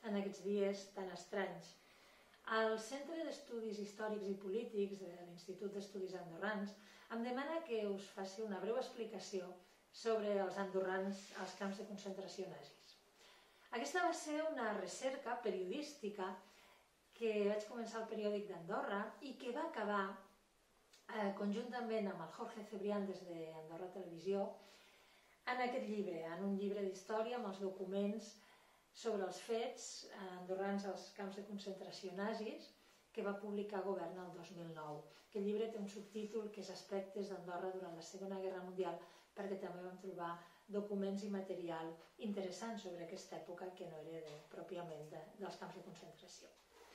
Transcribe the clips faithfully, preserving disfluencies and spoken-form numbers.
en aquests dies tan estranys. El Centre d'Estudis Històrics i Polítics de l'Institut d'Estudis Andorrans em demana que us faci una breu explicació sobre els andorrans als camps de concentració nazis. Aquesta va ser una recerca periodística que vaig començar al periòdic d'Andorra i que va acabar eh, conjuntament amb el Jorge Cebrián des d'Andorra Televisió en aquest llibre, en un llibre d'història amb els documents sobre els fets andorrans als camps de concentració nazis que va publicar Govern el dos mil nou. Aquest llibre té un subtítol que és Aspectes d'Andorra durant la Segona Guerra Mundial, perquè també vam trobar documents i material interessants sobre aquesta època que no era de, pròpiament de, dels camps de concentració.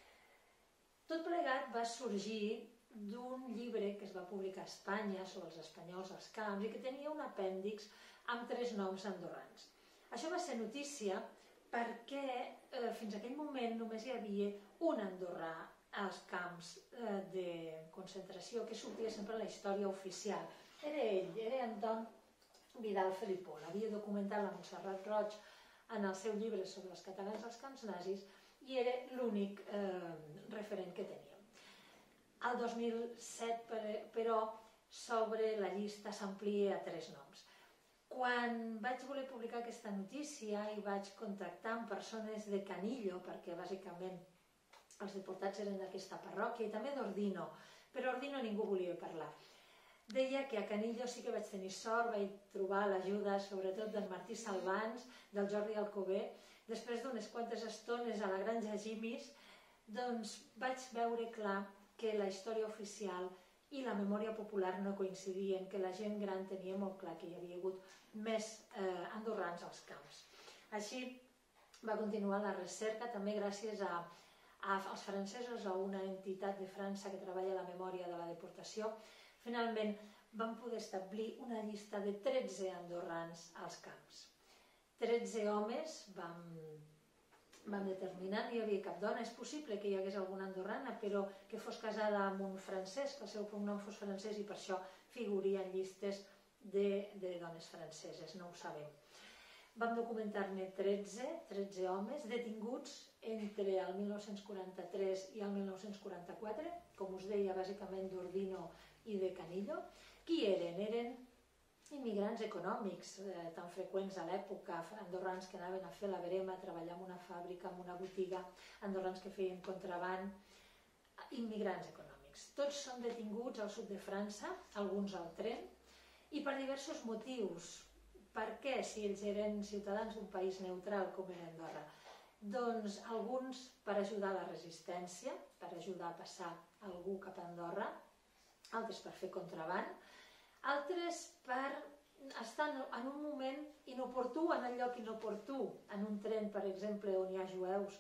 Tot plegat va sorgir d'un llibre que es va publicar a Espanya sobre els espanyols als camps i que tenia un apèndix amb tres noms andorrans. Això va ser notícia perquè eh, fins a aquell moment només hi havia un andorrà als camps eh, de concentració que sortia sempre a la història oficial. Era ell, era Anton Vidal Felipó. L'havia documentat la Montserrat Roig en el seu llibre sobre els catalans als camps nazis i era l'únic eh, referent que teníem. El dos mil set, però, sobre la llista s'amplia a tres noms. Quan vaig voler publicar aquesta notícia i vaig contactar amb persones de Canillo, perquè bàsicament els deportats eren d'aquesta parròquia i també d'Ordino, però Ordino ningú volia parlar. Deia que a Canillo sí que vaig tenir sort, vaig trobar l'ajuda sobretot d'en Martí Salvans, del Jordi Alcover. Després d'unes quantes estones a la granja Jimis, doncs vaig veure clar que la història oficial i la memòria popular no coincidien, que la gent gran tenia molt clar que hi havia hagut més eh, andorrans als camps. Així va continuar la recerca, també gràcies a, a, als francesos, a una entitat de França que treballa la memòria de la deportació. Finalment vam poder establir una llista de tretze andorrans als camps. tretze homes vam, vam determinar, no hi havia cap dona. És possible que hi hagués alguna andorrana, però que fos casada amb un francès, que el seu cognom fos francès i per això figuria en llistes de, de dones franceses, no ho sabem. Vam documentar-ne tretze, tretze homes detinguts entre el mil nou-cents quaranta-tres i el mil nou-cents quaranta-quatre, com us deia, bàsicament d'Ordino i de Canillo. Qui eren? Eren immigrants econòmics, eh, tan freqüents a l'època, andorrans que anaven a fer la verema, a treballar en una fàbrica, en una botiga, andorrans que feien contraban, immigrants econòmics. Tots són detinguts al sud de França, alguns al tren, i per diversos motius. Per què, si ells eren ciutadans d'un país neutral com era Andorra? Doncs alguns per ajudar a la resistència, per ajudar a passar algú cap a Andorra, altres per fer contraban, altres per estar en un moment inoportú, en el lloc inoportú, en un tren, per exemple, on hi ha jueus.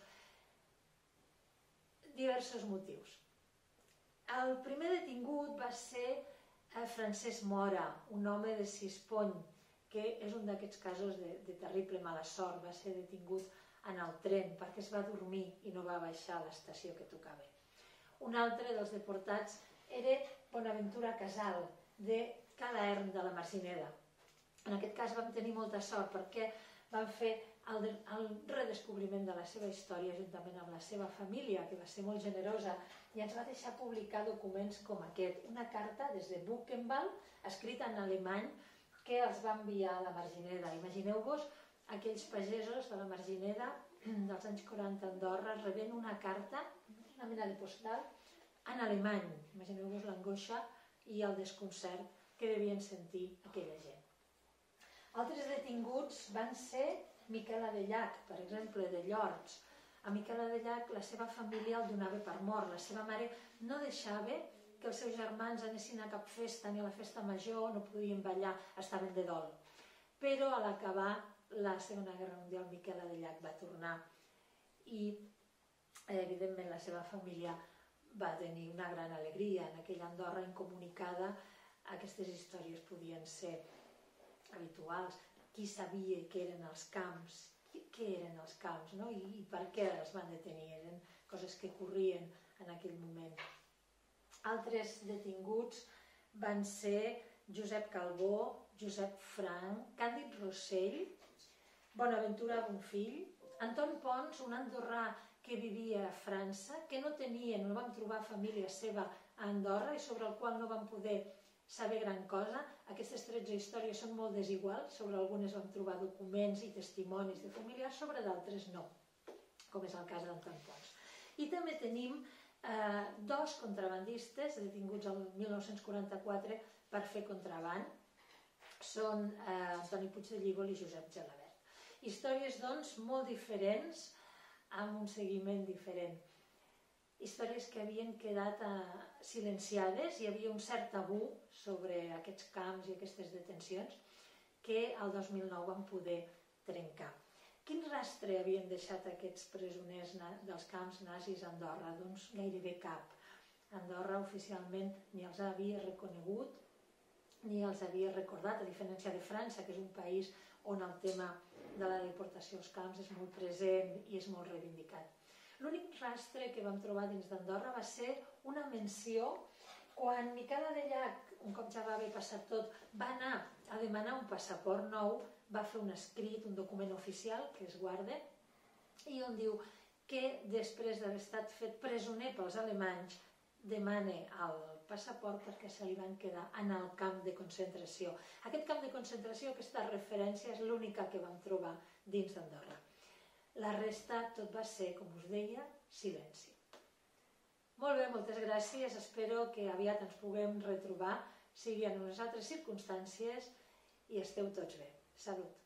Diversos motius. El primer detingut va ser Francesc Mora, un home de Sispony, que és un d'aquests casos de, de terrible mala sort. Va ser detingut en el tren perquè es va dormir i no va baixar a l'estació que tocava. Un altre dels deportats era Bonaventura Casal, de Calaern de la Margineda. En aquest cas vam tenir molta sort perquè vam fer el, el redescobriment de la seva història juntament amb la seva família, que va ser molt generosa, i ens va deixar publicar documents com aquest. Una carta des de Buchenwald, escrita en alemany, que els va enviar a la Margineda. Imagineu-vos aquells pagesos de la Margineda dels anys quaranta a Andorra rebent una carta, una mena de postal, en alemany. Imagineu-vos l'angoixa i el desconcert que devien sentir aquella gent. Altres detinguts van ser Miquel Adellac, per exemple, de Llorts. A Miquel Adellac la seva família el donava per mort. La seva mare no deixava que els seus germans anessin a cap festa, ni a la festa major, no podien ballar, estaven de dol. Però a l'acabar la Segona Guerra Mundial, Miquel Adellac va tornar i, evidentment, la seva família va tenir una gran alegria. En aquella Andorra incomunicada aquestes històries podien ser habituals. Qui sabia què eren els camps, què eren els camps, no? I, i per què els van detenir? Eren coses que corrien en aquell moment. Altres detinguts van ser Josep Calbó, Josep Frank, Càndid Rossell, Bonaventura Bonfill, Anton Pons, un andorrà que vivia a França, que no tenia, no vam trobar família seva a Andorra i sobre el qual no vam poder saber gran cosa. Aquestes tretze històries són molt desiguals, sobre algunes vam trobar documents i testimonis de familiars, sobre d'altres no, com és el cas d'Anton Pons. I també tenim eh, dos contrabandistes detinguts el mil nou-cents quaranta-quatre per fer contraband, són eh, Antoni Puig de Llívol i Josep Gelabert. Històries, doncs, molt diferents, amb un seguiment diferent. Històries que havien quedat eh, silenciades, hi havia un cert tabú sobre aquests camps i aquestes detencions que el dos mil nou van poder trencar. Quin rastre havien deixat aquests presoners dels camps nazis a Andorra? Doncs gairebé cap. Andorra oficialment ni els havia reconegut ni els havia recordat, a diferència de França, que és un país on el tema de la deportació als camps és molt present i és molt reivindicat. L'únic rastre que vam trobar dins d'Andorra va ser una menció quan Miquela de Llach, un cop ja va haver passat tot, va anar a demanar un passaport nou, va fer un escrit, un document oficial que es guarda, i on diu que després d'haver estat fet presoner pels alemanys demana el passaport perquè se li van quedar en el camp de concentració. Aquest camp de concentració, aquesta referència, és l'única que vam trobar dins d'Andorra. La resta, tot va ser, com us deia, silenci. Molt bé, moltes gràcies. Espero que aviat ens puguem retrobar, sigui en unes altres circumstàncies, i esteu tots bé. Salut!